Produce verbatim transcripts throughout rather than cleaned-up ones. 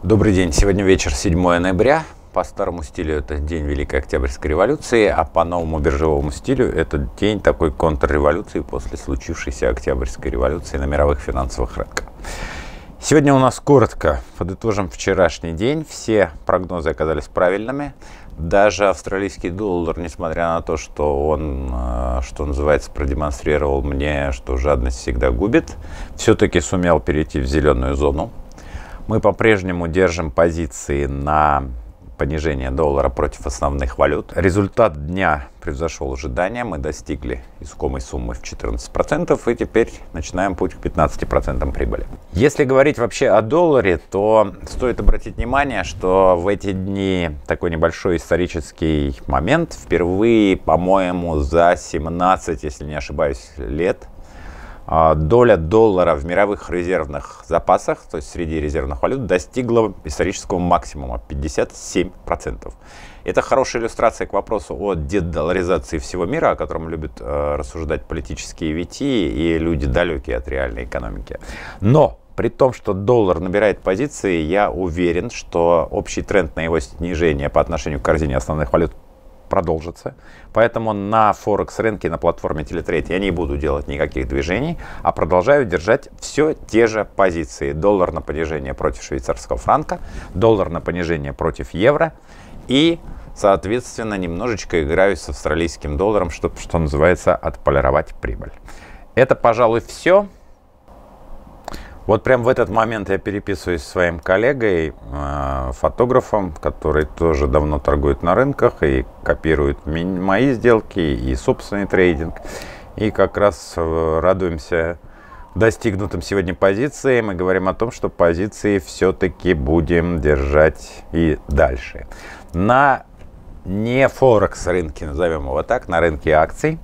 Добрый день. Сегодня вечер, седьмое ноября. По старому стилю это день Великой Октябрьской революции, а по новому биржевому стилю это день такой контрреволюции после случившейся Октябрьской революции на мировых финансовых рынках. Сегодня у нас коротко подытожим вчерашний день. Все прогнозы оказались правильными. Даже австралийский доллар, несмотря на то, что он, что называется, продемонстрировал мне, что жадность всегда губит, все-таки сумел перейти в зеленую зону. Мы по-прежнему держим позиции на понижение доллара против основных валют. Результат дня превзошел ожидания. Мы достигли искомой суммы в четырнадцать процентов и теперь начинаем путь к пятнадцати процентам прибыли. Если говорить вообще о долларе, то стоит обратить внимание, что в эти дни такой небольшой исторический момент. Впервые, по-моему, за семнадцать, если не ошибаюсь, лет доля доллара в мировых резервных запасах, то есть среди резервных валют, достигла исторического максимума пятьдесят семь процентов. Это хорошая иллюстрация к вопросу о дедолларизации всего мира, о котором любят э, рассуждать политические витии и люди, далекие от реальной экономики. Но при том, что доллар набирает позиции, я уверен, что общий тренд на его снижение по отношению к корзине основных валют продолжится. Поэтому на Форекс рынке, на платформе Teletrade я не буду делать никаких движений, а продолжаю держать все те же позиции. Доллар на понижение против швейцарского франка, доллар на понижение против евро и, соответственно, немножечко играю с австралийским долларом, чтобы, что называется, отполировать прибыль. Это, пожалуй, все. Вот прям в этот момент я переписываюсь с своим коллегой, э, фотографом, который тоже давно торгует на рынках и копирует мои сделки и собственный трейдинг. И как раз э, радуемся достигнутым сегодня позициям и говорим о том, что позиции все-таки будем держать и дальше. На не Форекс рынке, назовем его так, на рынке акций.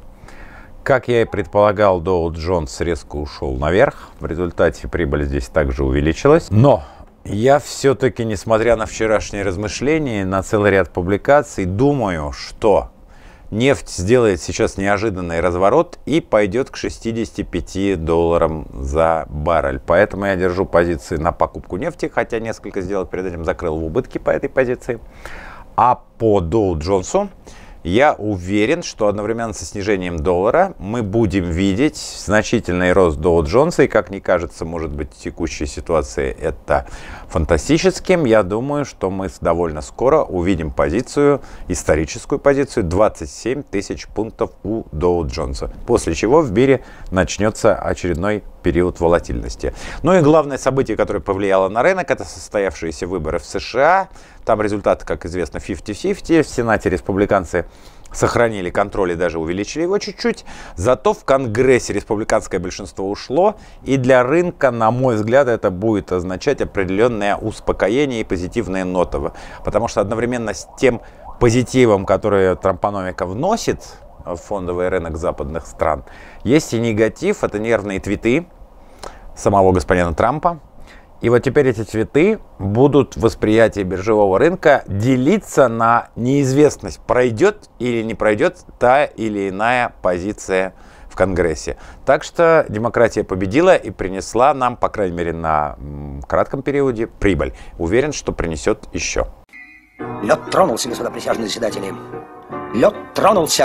Как я и предполагал, Dow Jones резко ушел наверх. В результате прибыль здесь также увеличилась. Но я все-таки, несмотря на вчерашние размышления, на целый ряд публикаций, думаю, что нефть сделает сейчас неожиданный разворот и пойдет к шестидесяти пяти долларам за баррель. Поэтому я держу позиции на покупку нефти, хотя несколько сделок перед этим закрыл в убытки по этой позиции. А по Dow Jones я уверен, что одновременно со снижением доллара мы будем видеть значительный рост Dow Jones. И, как мне кажется, может быть, в текущей ситуации это фантастическим. Я думаю, что мы довольно скоро увидим позицию, историческую позицию двадцать семь тысяч пунктов у Dow Jones. После чего в мире начнется очередной период волатильности. Ну и главное событие, которое повлияло на рынок, это состоявшиеся выборы в США. Там результаты, как известно, пятьдесят на пятьдесят. В Сенате республиканцы сохранили контроль и даже увеличили его чуть-чуть. Зато в Конгрессе республиканское большинство ушло. И для рынка, на мой взгляд, это будет означать определенное успокоение и позитивные ноты. Потому что одновременно с тем позитивом, который трампономика вносит в фондовый рынок западных стран, есть и негатив. Это нервные твиты самого господина Трампа. И вот теперь эти твиты будут в восприятии биржевого рынка делиться на неизвестность, пройдет или не пройдет та или иная позиция в Конгрессе. Так что демократия победила и принесла нам, по крайней мере на кратком периоде, прибыль. Уверен, что принесет еще. Лед тронулся, господа присяжные заседатели. Лед тронулся.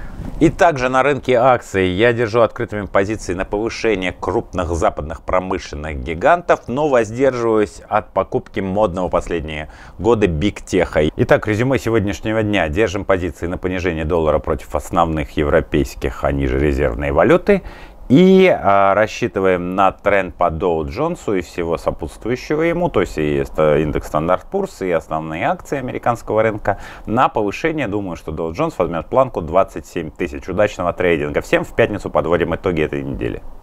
И также на рынке акций я держу открытыми позиции на повышение крупных западных промышленных гигантов, но воздерживаюсь от покупки модного последние годы биг-теха. Итак, резюме сегодняшнего дня. Держим позиции на понижение доллара против основных европейских, а ниже резервной валюты. И а, рассчитываем на тренд по Dow Jones и всего сопутствующего ему, то есть и индекс Standard Poor's, и основные акции американского рынка на повышение. Думаю, что Dow Jones возьмет планку двадцать семь тысяч. Удачного трейдинга. Всем в пятницу подводим итоги этой недели.